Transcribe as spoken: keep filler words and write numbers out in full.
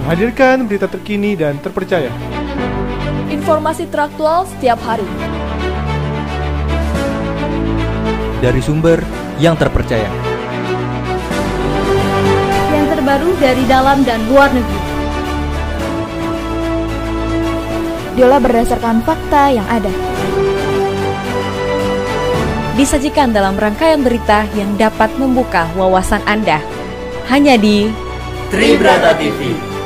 menghadirkan berita terkini dan terpercaya. Informasi teraktual setiap hari. Dari sumber yang terpercaya. Yang terbaru dari dalam dan luar negeri. Diolah berdasarkan fakta yang ada. Disajikan dalam rangkaian berita yang dapat membuka wawasan Anda. Hanya di Tribrata T V.